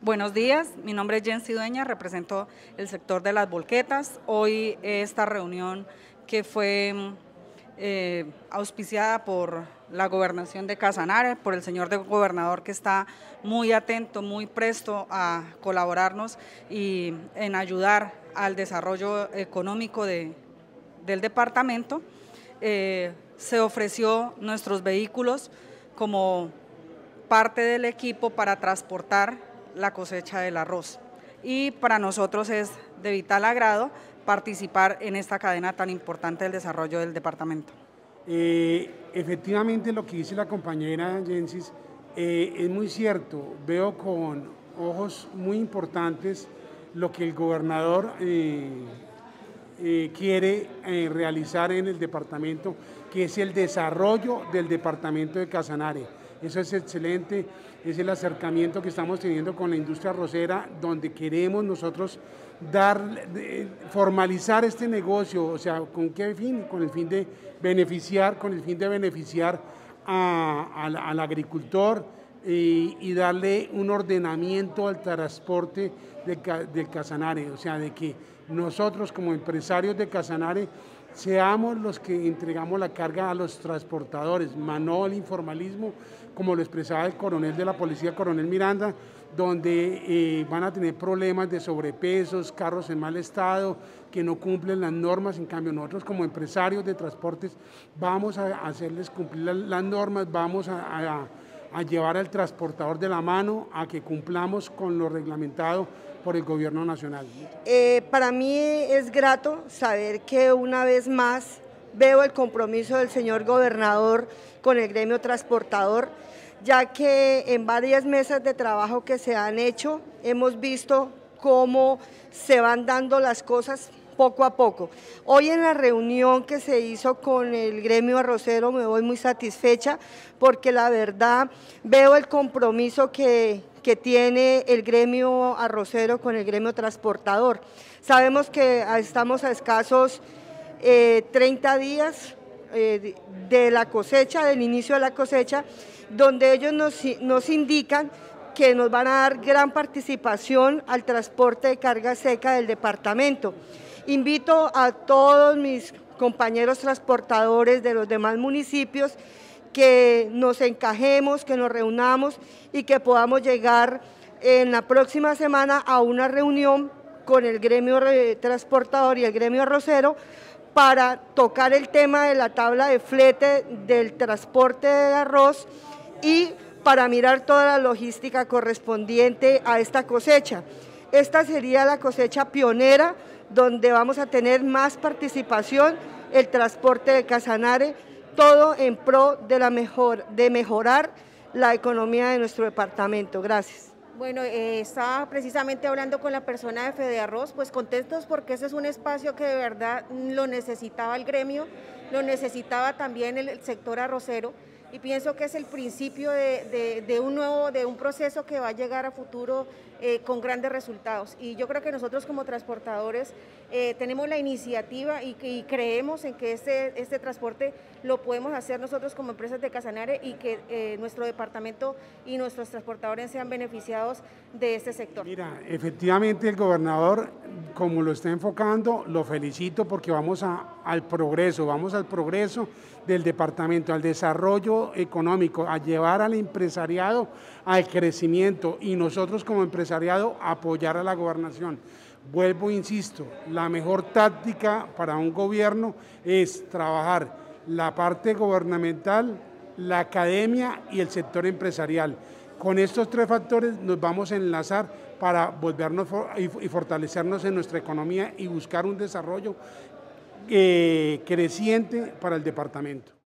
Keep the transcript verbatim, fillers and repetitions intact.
Buenos días, mi nombre es Jensi Dueña, represento el sector de las volquetas. Hoy esta reunión que fue eh, auspiciada por la gobernación de Casanare, por el señor de gobernador que está muy atento, muy presto a colaborarnos y en ayudar al desarrollo económico de, del departamento. Eh, se ofreció nuestros vehículos como parte del equipo para transportar la cosecha del arroz, y para nosotros es de vital agrado participar en esta cadena tan importante del desarrollo del departamento. Eh, efectivamente, lo que dice la compañera Jensis eh, es muy cierto. Veo con ojos muy importantes lo que el gobernador eh, eh, quiere eh, realizar en el departamento, que es el desarrollo del departamento de Casanare. Eso es excelente, es el acercamiento que estamos teniendo con la industria arrocera, donde queremos nosotros dar, de, formalizar este negocio. O sea, ¿con qué fin? Con el fin de beneficiar, con el fin de beneficiar a, a, al agricultor y, y darle un ordenamiento al transporte de, del Casanare. O sea, de que nosotros como empresarios de Casanare seamos los que entregamos la carga a los transportadores, más no el informalismo, como lo expresaba el coronel de la policía, coronel Miranda, donde eh, van a tener problemas de sobrepesos, carros en mal estado, que no cumplen las normas. En cambio, nosotros como empresarios de transportes vamos a hacerles cumplir las, las normas, vamos a, a, a llevar al transportador de la mano a que cumplamos con lo reglamentado por el gobierno nacional. Eh, para mí es grato saber que una vez más veo el compromiso del señor gobernador con el gremio transportador, ya que en varias mesas de trabajo que se han hecho hemos visto cómo se van dando las cosas poco a poco. Hoy en la reunión que se hizo con el gremio arrocero me voy muy satisfecha, porque la verdad veo el compromiso que, que tiene el gremio arrocero con el gremio transportador. Sabemos que estamos a escasos eh, treinta días eh, de la cosecha, del inicio de la cosecha, donde ellos nos, nos indican que nos van a dar gran participación al transporte de carga seca del departamento. Invito a todos mis compañeros transportadores de los demás municipios que nos encajemos, que nos reunamos y que podamos llegar en la próxima semana a una reunión con el gremio transportador y el gremio arrocero para tocar el tema de la tabla de flete del transporte de arroz y para mirar toda la logística correspondiente a esta cosecha. Esta sería la cosecha pionera, donde vamos a tener más participación, el transporte de Casanare, todo en pro de, la mejor, de mejorar la economía de nuestro departamento. Gracias. Bueno, eh, estaba precisamente hablando con la persona de Fedearroz, pues contentos porque ese es un espacio que de verdad lo necesitaba el gremio, lo necesitaba también el, el sector arrocero, y pienso que es el principio de, de, de un nuevo, de un proceso que va a llegar a futuro eh, con grandes resultados. Y yo creo que nosotros como transportadores eh, tenemos la iniciativa y, y creemos en que este, este transporte lo podemos hacer nosotros como empresas de Casanare, y que eh, nuestro departamento y nuestros transportadores sean beneficiados de este sector. Mira, efectivamente el gobernador, como lo está enfocando, lo felicito, porque vamos a, al progreso, vamos al progreso del departamento, al desarrollo económico, a llevar al empresariado al crecimiento, y nosotros como empresariado apoyar a la gobernación. Vuelvo, insisto, la mejor táctica para un gobierno es trabajar la parte gubernamental, la academia y el sector empresarial. Con estos tres factores nos vamos a enlazar para volvernos y fortalecernos en nuestra economía y buscar un desarrollo eh, creciente para el departamento.